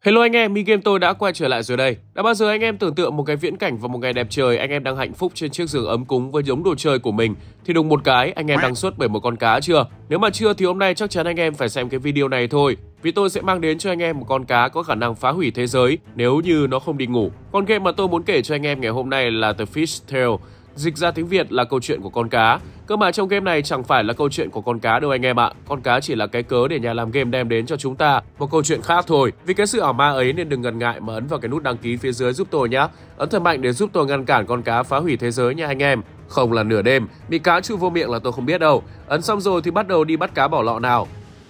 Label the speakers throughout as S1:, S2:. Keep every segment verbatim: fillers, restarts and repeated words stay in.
S1: Hello anh em, Mi Game tôi đã quay trở lại rồi đây. Đã bao giờ anh em tưởng tượng một cái viễn cảnh và một ngày đẹp trời, anh em đang hạnh phúc trên chiếc giường ấm cúng với đống đồ chơi của mình thì đùng một cái anh em đang sốt bởi một con cá chưa? Nếu mà chưa thì hôm nay chắc chắn anh em phải xem cái video này thôi, vì tôi sẽ mang đến cho anh em một con cá có khả năng phá hủy thế giới nếu như nó không đi ngủ. Con game mà tôi muốn kể cho anh em ngày hôm nay là The Fish Tale. Dịch ra tiếng Việt là câu chuyện của con cá. Cơ mà trong game này chẳng phải là câu chuyện của con cá đâu anh em ạ. Con cá chỉ là cái cớ để nhà làm game đem đến cho chúng ta một câu chuyện khác thôi. Vì cái sự ảo ma ấy nên đừng ngần ngại mà ấn vào cái nút đăng ký phía dưới giúp tôi nhé. Ấn thật mạnh để giúp tôi ngăn cản con cá phá hủy thế giới nha anh em. Không là nửa đêm, bị cá chui vô miệng là tôi không biết đâu. Ấn xong rồi thì bắt đầu đi bắt cá bỏ lọ nào.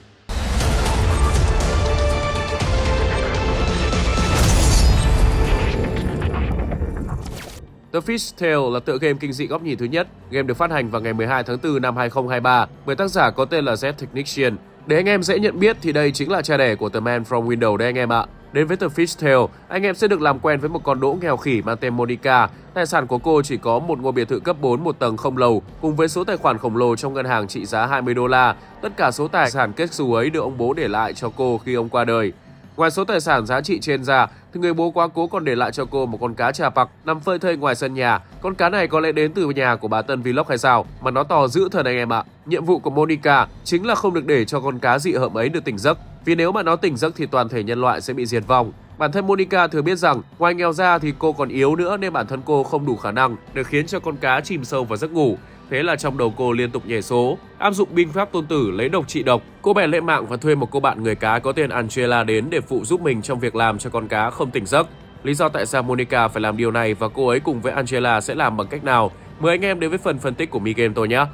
S1: The Fish Tale là tựa game kinh dị góc nhìn thứ nhất. Game được phát hành vào ngày mười hai tháng tư năm hai nghìn không trăm hai mươi ba bởi tác giả có tên là Z Technician. Để anh em dễ nhận biết thì đây chính là cha đẻ của The Man from Windows đây anh em ạ. Đến với The Fish Tale, anh em sẽ được làm quen với một con đỗ nghèo khỉ mang tên Monica. Tài sản của cô chỉ có một ngôi biệt thự cấp bốn một tầng không lầu cùng với số tài khoản khổng lồ trong ngân hàng trị giá hai mươi đô la. Tất cả số tài sản kết xù ấy được ông bố để lại cho cô khi ông qua đời. Ngoài số tài sản giá trị trên ra, thì người bố quá cố còn để lại cho cô một con cá trà pặc nằm phơi thây ngoài sân nhà. Con cá này có lẽ đến từ nhà của bà Tân Vlog hay sao, mà nó to dữ thật anh em ạ. Nhiệm vụ của Monica chính là không được để cho con cá dị hợm ấy được tỉnh giấc, vì nếu mà nó tỉnh giấc thì toàn thể nhân loại sẽ bị diệt vong. Bản thân Monica thừa biết rằng ngoài nghèo ra thì cô còn yếu nữa nên bản thân cô không đủ khả năng để khiến cho con cá chìm sâu vào giấc ngủ. Thế là trong đầu cô liên tục nhảy số, áp dụng binh pháp tôn tử lấy độc trị độc. Cô bèn lên mạng và thuê một cô bạn người cá có tên Angela đến để phụ giúp mình trong việc làm cho con cá không tỉnh giấc. Lý do tại sao Monica phải làm điều này và cô ấy cùng với Angela sẽ làm bằng cách nào? Mời anh em đến với phần phân tích của Mi Game tôi nhé.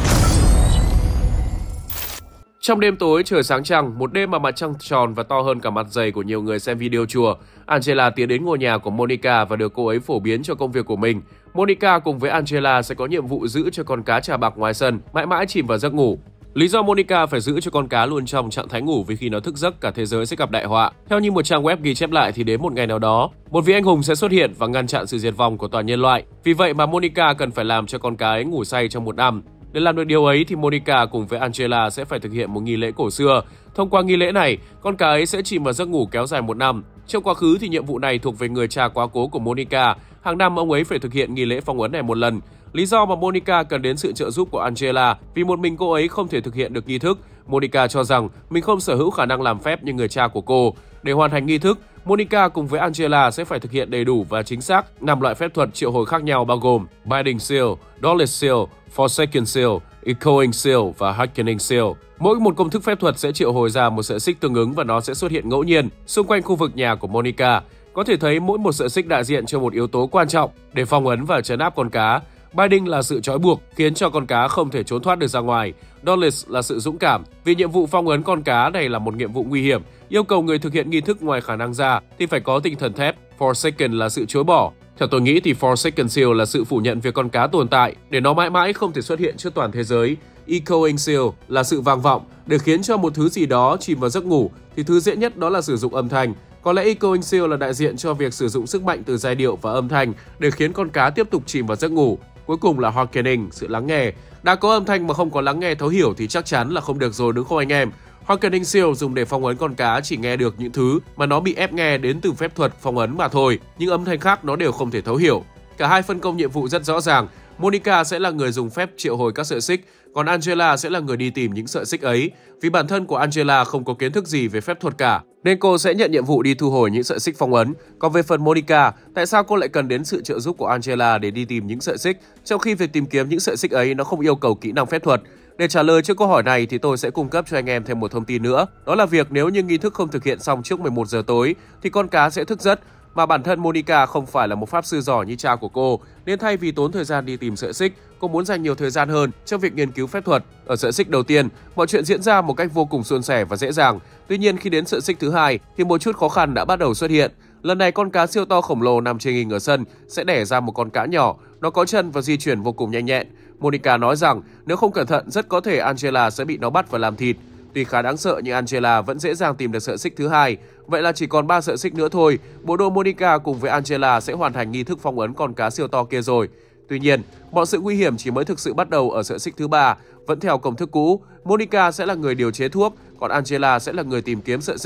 S1: Trong đêm tối trời sáng trăng, một đêm mà mặt trăng tròn và to hơn cả mặt dày của nhiều người xem video chùa, Angela tiến đến ngôi nhà của Monica và được cô ấy phổ biến cho công việc của mình. Monica cùng với Angela sẽ có nhiệm vụ giữ cho con cá trà bạc ngoài sân mãi mãi chìm vào giấc ngủ. Lý do Monica phải giữ cho con cá luôn trong trạng thái ngủ vì khi nó thức giấc cả thế giới sẽ gặp đại họa. Theo như một trang web ghi chép lại thì đến một ngày nào đó, một vị anh hùng sẽ xuất hiện và ngăn chặn sự diệt vong của toàn nhân loại. Vì vậy mà Monica cần phải làm cho con cá ấy ngủ say trong một năm. Để làm được điều ấy thì Monica cùng với Angela sẽ phải thực hiện một nghi lễ cổ xưa. Thông qua nghi lễ này, con cá ấy sẽ chìm vào giấc ngủ kéo dài một năm. Trong quá khứ thì nhiệm vụ này thuộc về người cha quá cố của Monica. Hàng năm ông ấy phải thực hiện nghi lễ phong ấn này một lần. Lý do mà Monica cần đến sự trợ giúp của Angela vì một mình cô ấy không thể thực hiện được nghi thức. Monica cho rằng mình không sở hữu khả năng làm phép như người cha của cô. Để hoàn thành nghi thức, Monica cùng với Angela sẽ phải thực hiện đầy đủ và chính xác năm loại phép thuật triệu hồi khác nhau bao gồm Binding Seal, Dauntless Seal, Forsaken Seal, Echoing Seal và Hearkening Seal. Mỗi một công thức phép thuật sẽ triệu hồi ra một sợi xích tương ứng và nó sẽ xuất hiện ngẫu nhiên xung quanh khu vực nhà của Monica. Có thể thấy mỗi một sợi xích đại diện cho một yếu tố quan trọng để phong ấn và trấn áp con cá. Binding là sự trói buộc khiến cho con cá không thể trốn thoát được ra ngoài. Dauntless là sự dũng cảm vì nhiệm vụ phong ấn con cá này là một nhiệm vụ nguy hiểm, yêu cầu người thực hiện nghi thức ngoài khả năng ra thì phải có tinh thần thép. Forsaken là sự chối bỏ. Theo tôi nghĩ thì Forsaken Seal là sự phủ nhận việc con cá tồn tại để nó mãi mãi không thể xuất hiện trước toàn thế giới. Echoing Seal là sự vang vọng để khiến cho một thứ gì đó chìm vào giấc ngủ thì thứ dễ nhất đó là sử dụng âm thanh. Có lẽ Echoing Seal là đại diện cho việc sử dụng sức mạnh từ giai điệu và âm thanh để khiến con cá tiếp tục chìm vào giấc ngủ. Cuối cùng là Hearkening, sự lắng nghe. Đã có âm thanh mà không có lắng nghe thấu hiểu thì chắc chắn là không được rồi đúng không anh em? Hearkening Seal dùng để phong ấn con cá chỉ nghe được những thứ mà nó bị ép nghe đến từ phép thuật phong ấn mà thôi. Những âm thanh khác nó đều không thể thấu hiểu. Cả hai phân công nhiệm vụ rất rõ ràng. Monica sẽ là người dùng phép triệu hồi các sợi xích, còn Angela sẽ là người đi tìm những sợi xích ấy. Vì bản thân của Angela không có kiến thức gì về phép thuật cả, nên cô sẽ nhận nhiệm vụ đi thu hồi những sợi xích phong ấn. Còn về phần Monica, tại sao cô lại cần đến sự trợ giúp của Angela để đi tìm những sợi xích, trong khi việc tìm kiếm những sợi xích ấy nó không yêu cầu kỹ năng phép thuật? Để trả lời cho câu hỏi này thì tôi sẽ cung cấp cho anh em thêm một thông tin nữa. Đó là việc nếu như nghi thức không thực hiện xong trước mười một giờ tối thì con cá sẽ thức giấc. Mà bản thân Monica không phải là một pháp sư giỏi như cha của cô, nên thay vì tốn thời gian đi tìm sợi xích, cô muốn dành nhiều thời gian hơn trong việc nghiên cứu phép thuật. Ở sợi xích đầu tiên, mọi chuyện diễn ra một cách vô cùng suôn sẻ và dễ dàng. Tuy nhiên khi đến sợi xích thứ hai thì một chút khó khăn đã bắt đầu xuất hiện. Lần này con cá siêu to khổng lồ nằm trên hình ở sân sẽ đẻ ra một con cá nhỏ, nó có chân và di chuyển vô cùng nhanh nhẹn. Monica nói rằng nếu không cẩn thận rất có thể Angela sẽ bị nó bắt và làm thịt. Tuy khá đáng sợ nhưng Angela vẫn dễ dàng tìm được sợi xích thứ hai. Vậy là chỉ còn ba sợi xích nữa thôi. Bộ đôi Monica cùng với Angela sẽ hoàn thành nghi thức phong ấn con cá siêu to kia rồi. Tuy nhiên, mọi sự nguy hiểm chỉ mới thực sự bắt đầu ở sợi xích thứ ba. Vẫn theo công thức cũ, Monica sẽ là người điều chế thuốc, còn Angela sẽ là người tìm kiếm sợi xích.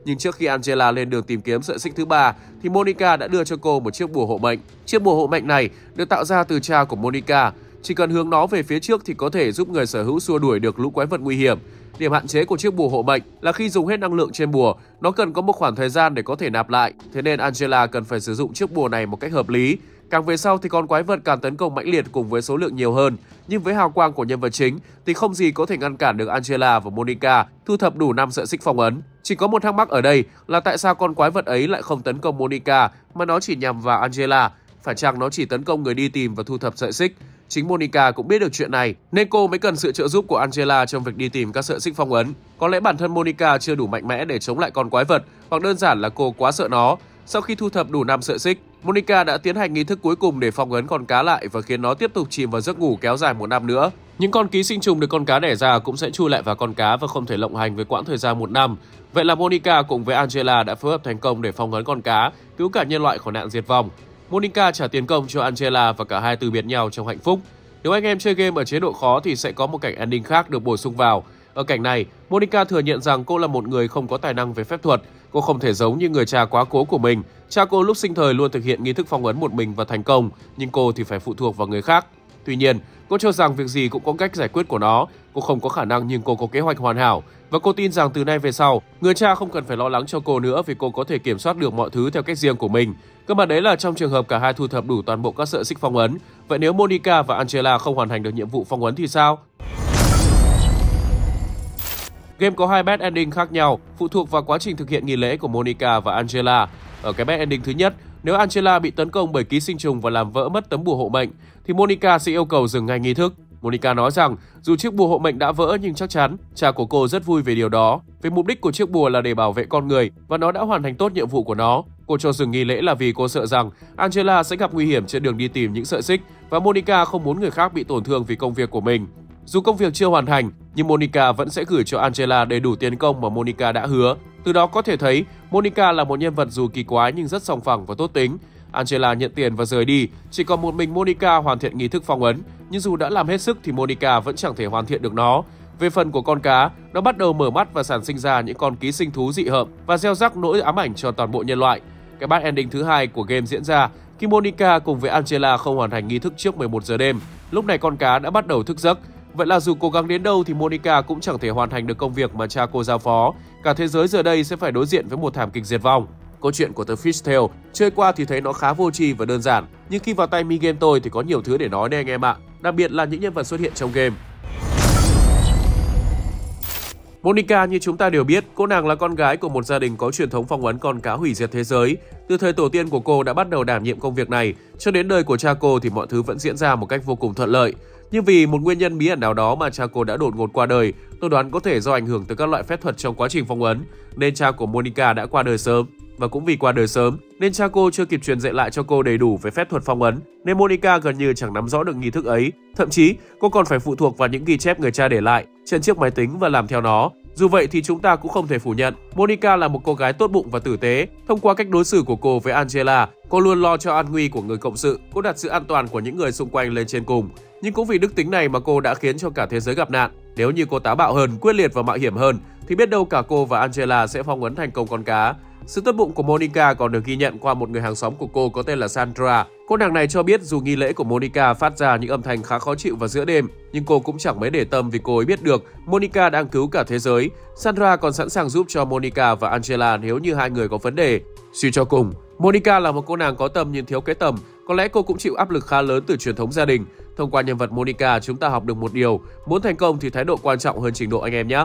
S1: Nhưng trước khi Angela lên đường tìm kiếm sợi xích thứ ba, thì Monica đã đưa cho cô một chiếc bùa hộ mệnh. Chiếc bùa hộ mệnh này được tạo ra từ cha của Monica. Chỉ cần hướng nó về phía trước thì có thể giúp người sở hữu xua đuổi được lũ quái vật nguy hiểm. Điểm hạn chế của chiếc bùa hộ mệnh là khi dùng hết năng lượng trên bùa, nó cần có một khoảng thời gian để có thể nạp lại. Thế nên Angela cần phải sử dụng chiếc bùa này một cách hợp lý. Càng về sau thì con quái vật càng tấn công mãnh liệt cùng với số lượng nhiều hơn. Nhưng với hào quang của nhân vật chính thì không gì có thể ngăn cản được Angela và Monica thu thập đủ năm sợi xích phong ấn. Chỉ có một thắc mắc ở đây là tại sao con quái vật ấy lại không tấn công Monica mà nó chỉ nhằm vào Angela. Phải chăng nó chỉ tấn công người đi tìm và thu thập sợi xích? Chính Monica cũng biết được chuyện này nên cô mới cần sự trợ giúp của Angela trong việc đi tìm các sợi xích phong ấn. Có lẽ bản thân Monica chưa đủ mạnh mẽ để chống lại con quái vật, hoặc đơn giản là cô quá sợ nó. Sau khi thu thập đủ năm sợi xích, Monica đã tiến hành nghi thức cuối cùng để phong ấn con cá lại và khiến nó tiếp tục chìm vào giấc ngủ kéo dài một năm nữa. Những con ký sinh trùng được con cá đẻ ra cũng sẽ chui lại vào con cá và không thể lộng hành với quãng thời gian một năm. Vậy là Monica cùng với Angela đã phối hợp thành công để phong ấn con cá, cứu cả nhân loại khỏi nạn diệt vong. Monica trả tiền công cho Angela và cả hai từ biệt nhau trong hạnh phúc. Nếu anh em chơi game ở chế độ khó thì sẽ có một cảnh ending khác được bổ sung vào. Ở cảnh này, Monica thừa nhận rằng cô là một người không có tài năng về phép thuật. Cô không thể giống như người cha quá cố của mình. Cha cô lúc sinh thời luôn thực hiện nghi thức phong ấn một mình và thành công, nhưng cô thì phải phụ thuộc vào người khác. Tuy nhiên, cô cho rằng việc gì cũng có cách giải quyết của nó. Cô không có khả năng nhưng cô có kế hoạch hoàn hảo. Và cô tin rằng từ nay về sau, người cha không cần phải lo lắng cho cô nữa vì cô có thể kiểm soát được mọi thứ theo cách riêng của mình. Cơ bản đấy là trong trường hợp cả hai thu thập đủ toàn bộ các sợi xích phong ấn. Vậy nếu Monica và Angela không hoàn thành được nhiệm vụ phong ấn thì sao? Game có hai bad ending khác nhau, phụ thuộc vào quá trình thực hiện nghi lễ của Monica và Angela. Ở cái bad ending thứ nhất, nếu Angela bị tấn công bởi ký sinh trùng và làm vỡ mất tấm bùa hộ mệnh, thì Monica sẽ yêu cầu dừng ngay nghi thức. Monica nói rằng dù chiếc bùa hộ mệnh đã vỡ nhưng chắc chắn cha của cô rất vui về điều đó. Vì mục đích của chiếc bùa là để bảo vệ con người và nó đã hoàn thành tốt nhiệm vụ của nó. Cô cho dừng nghi lễ là vì cô sợ rằng Angela sẽ gặp nguy hiểm trên đường đi tìm những sợi xích và Monica không muốn người khác bị tổn thương vì công việc của mình. Dù công việc chưa hoàn thành, nhưng Monica vẫn sẽ gửi cho Angela đầy đủ tiền công mà Monica đã hứa. Từ đó có thể thấy Monica là một nhân vật dù kỳ quái nhưng rất sòng phẳng và tốt tính. Angela nhận tiền và rời đi, chỉ còn một mình Monica hoàn thiện nghi thức phong ấn. Nhưng dù đã làm hết sức thì Monica vẫn chẳng thể hoàn thiện được nó. Về phần của con cá, nó bắt đầu mở mắt và sản sinh ra những con ký sinh thú dị hợm và gieo rắc nỗi ám ảnh cho toàn bộ nhân loại. Cái bad ending thứ hai của game diễn ra khi Monica cùng với Angela không hoàn thành nghi thức trước mười một giờ đêm. Lúc này con cá đã bắt đầu thức giấc. Vậy là dù cố gắng đến đâu thì Monica cũng chẳng thể hoàn thành được công việc mà cha cô giao phó. Cả thế giới giờ đây sẽ phải đối diện với một thảm kịch diệt vong. Câu chuyện của The Fish Tale chơi qua thì thấy nó khá vô tri và đơn giản, nhưng khi vào tay mi game tôi thì có nhiều thứ để nói đây anh em ạ, đặc biệt là những nhân vật xuất hiện trong game. Monica như chúng ta đều biết, cô nàng là con gái của một gia đình có truyền thống phong ấn con cá hủy diệt thế giới. Từ thời tổ tiên của cô đã bắt đầu đảm nhiệm công việc này, cho đến đời của cha cô thì mọi thứ vẫn diễn ra một cách vô cùng thuận lợi. Nhưng vì một nguyên nhân bí ẩn nào đó mà cha cô đã đột ngột qua đời, tôi đoán có thể do ảnh hưởng từ các loại phép thuật trong quá trình phong ấn, nên cha của Monica đã qua đời sớm. Và cũng vì qua đời sớm, nên cha cô chưa kịp truyền dạy lại cho cô đầy đủ về phép thuật phong ấn, nên Monica gần như chẳng nắm rõ được nghi thức ấy. Thậm chí, cô còn phải phụ thuộc vào những ghi chép người cha để lại trên chiếc máy tính và làm theo nó. Dù vậy thì chúng ta cũng không thể phủ nhận, Monica là một cô gái tốt bụng và tử tế. Thông qua cách đối xử của cô với Angela, cô luôn lo cho an nguy của người cộng sự, cô đặt sự an toàn của những người xung quanh lên trên cùng. Nhưng cũng vì đức tính này mà cô đã khiến cho cả thế giới gặp nạn. Nếu như cô táo bạo hơn, quyết liệt và mạo hiểm hơn, thì biết đâu cả cô và Angela sẽ phong ấn thành công con cá. Sự tốt bụng của Monica còn được ghi nhận qua một người hàng xóm của cô có tên là Sandra. Cô nàng này cho biết dù nghi lễ của Monica phát ra những âm thanh khá khó chịu vào giữa đêm, nhưng cô cũng chẳng mấy để tâm vì cô ấy biết được Monica đang cứu cả thế giới. Sandra còn sẵn sàng giúp cho Monica và Angela nếu như hai người có vấn đề. Suy cho cùng, Monica là một cô nàng có tâm nhưng thiếu cái tầm. Có lẽ cô cũng chịu áp lực khá lớn từ truyền thống gia đình. Thông qua nhân vật Monica, chúng ta học được một điều, muốn thành công thì thái độ quan trọng hơn trình độ anh em nhé.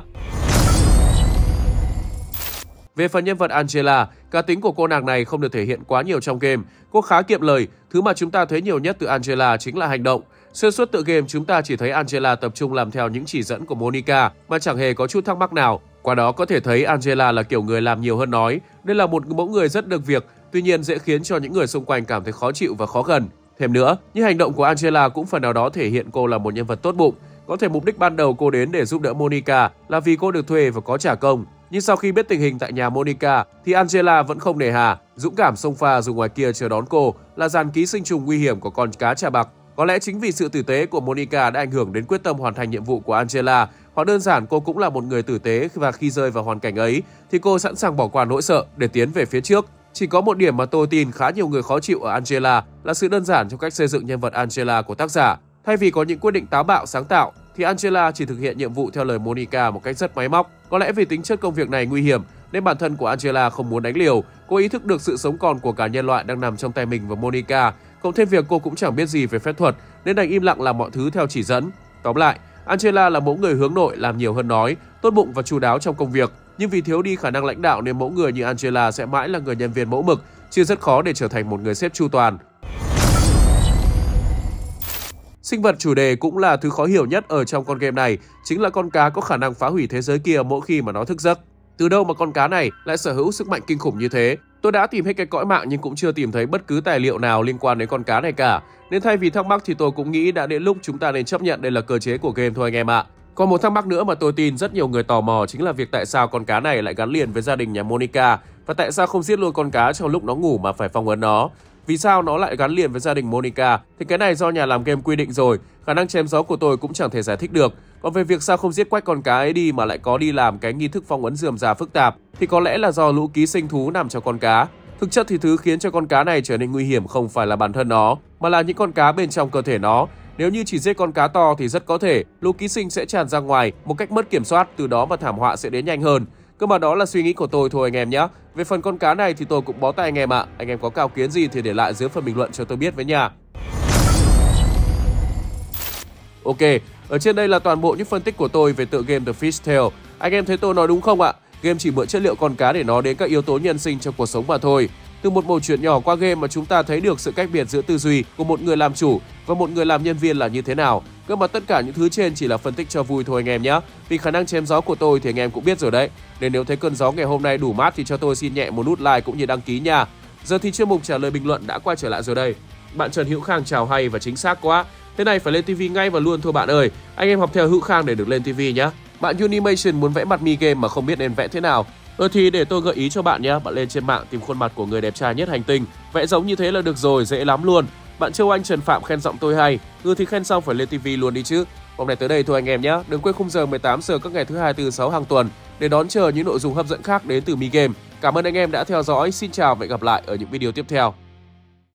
S1: Về phần nhân vật Angela, cá tính của cô nàng này không được thể hiện quá nhiều trong game. Cô khá kiệm lời, thứ mà chúng ta thấy nhiều nhất từ Angela chính là hành động. Xuyên suốt tựa game chúng ta chỉ thấy Angela tập trung làm theo những chỉ dẫn của Monica mà chẳng hề có chút thắc mắc nào. Qua đó có thể thấy Angela là kiểu người làm nhiều hơn nói. Đây là một mẫu người rất được việc, tuy nhiên dễ khiến cho những người xung quanh cảm thấy khó chịu và khó gần. Thêm nữa, những hành động của Angela cũng phần nào đó thể hiện cô là một nhân vật tốt bụng. Có thể mục đích ban đầu cô đến để giúp đỡ Monica là vì cô được thuê và có trả công. Nhưng sau khi biết tình hình tại nhà Monica thì Angela vẫn không nề hà, dũng cảm xông pha dù ngoài kia chờ đón cô là dàn ký sinh trùng nguy hiểm của con cá trà bạc. Có lẽ chính vì sự tử tế của Monica đã ảnh hưởng đến quyết tâm hoàn thành nhiệm vụ của Angela, Hoặc đơn giản cô cũng là một người tử tế và khi rơi vào hoàn cảnh ấy thì cô sẵn sàng bỏ qua nỗi sợ để tiến về phía trước. Chỉ có một điểm mà tôi tin khá nhiều người khó chịu ở Angela là sự đơn giản trong cách xây dựng nhân vật Angela của tác giả. Thay vì có những quyết định táo bạo sáng tạo thì Angela chỉ thực hiện nhiệm vụ theo lời Monica một cách rất máy móc. Có lẽ vì tính chất công việc này nguy hiểm nên bản thân của Angela không muốn đánh liều. Cô ý thức được sự sống còn của cả nhân loại đang nằm trong tay mình và Monica. Cộng thêm việc cô cũng chẳng biết gì về phép thuật nên đành im lặng làm mọi thứ theo chỉ dẫn. Tóm lại, Angela là mẫu người hướng nội, làm nhiều hơn nói, tốt bụng và chu đáo trong công việc. Nhưng vì thiếu đi khả năng lãnh đạo nên mẫu người như Angela sẽ mãi là người nhân viên mẫu mực, chứ rất khó để trở thành một người sếp chu toàn. Sinh vật chủ đề cũng là thứ khó hiểu nhất ở trong con game này, chính là con cá có khả năng phá hủy thế giới kia mỗi khi mà nó thức giấc. Từ đâu mà con cá này lại sở hữu sức mạnh kinh khủng như thế? Tôi đã tìm hết cái cõi mạng nhưng cũng chưa tìm thấy bất cứ tài liệu nào liên quan đến con cá này cả. Nên thay vì thắc mắc thì tôi cũng nghĩ đã đến lúc chúng ta nên chấp nhận đây là cơ chế của game thôi anh em ạ. Còn một thắc mắc nữa mà tôi tin rất nhiều người tò mò chính là việc tại sao con cá này lại gắn liền với gia đình nhà Monica và tại sao không giết luôn con cá trong lúc nó ngủ mà phải phong ấn nó. Vì sao nó lại gắn liền với gia đình Monica thì cái này do nhà làm game quy định rồi, khả năng chém gió của tôi cũng chẳng thể giải thích được. Còn về việc sao không giết quách con cá ấy đi mà lại có đi làm cái nghi thức phong ấn rườm rà phức tạp thì có lẽ là do lũ ký sinh thú nằm trong con cá. Thực chất thì thứ khiến cho con cá này trở nên nguy hiểm không phải là bản thân nó mà là những con cá bên trong cơ thể nó. Nếu như chỉ giết con cá to thì rất có thể lũ ký sinh sẽ tràn ra ngoài một cách mất kiểm soát, từ đó mà thảm họa sẽ đến nhanh hơn. Cơ mà đó là suy nghĩ của tôi thôi anh em nhé. Về phần con cá này thì tôi cũng bó tay anh em ạ. À. Anh em có cao kiến gì thì để lại dưới phần bình luận cho tôi biết với nha. Ok, ở trên đây là toàn bộ những phân tích của tôi về tựa game The Fish Tale. Anh em thấy tôi nói đúng không ạ? Game chỉ mượn chất liệu con cá để nói đến các yếu tố nhân sinh trong cuộc sống mà thôi. Từ một mẩu chuyện nhỏ qua game mà chúng ta thấy được sự cách biệt giữa tư duy của một người làm chủ và một người làm nhân viên là như thế nào. Cơ mà tất cả những thứ trên chỉ là phân tích cho vui thôi anh em nhé. Vì khả năng chém gió của tôi thì anh em cũng biết rồi đấy. Nên nếu thấy cơn gió ngày hôm nay đủ mát thì cho tôi xin nhẹ một nút like cũng như đăng ký nha. Giờ thì chuyên mục trả lời bình luận đã quay trở lại rồi đây. Bạn Trần Hữu Khang chào hay và chính xác quá. Thế này phải lên tivi ngay và luôn thôi bạn ơi. Anh em học theo Hữu Khang để được lên tivi nhé. Bạn Unimation muốn vẽ mặt mi game mà không biết nên vẽ thế nào. Ờ thì để tôi gợi ý cho bạn nhé. Bạn lên trên mạng tìm khuôn mặt của người đẹp trai nhất hành tinh, vẽ giống như thế là được rồi, dễ lắm luôn. Bạn Châu Anh Trần Phạm khen giọng tôi hay. Ừ thì khen xong phải lên tivi luôn đi chứ. Hôm nay tới đây thôi anh em nhé. Đừng quên khung giờ mười tám giờ các ngày thứ hai, tư, sáu hàng tuần để đón chờ những nội dung hấp dẫn khác đến từ Mi Game. Cảm ơn anh em đã theo dõi. Xin chào và hẹn gặp lại ở những video tiếp theo.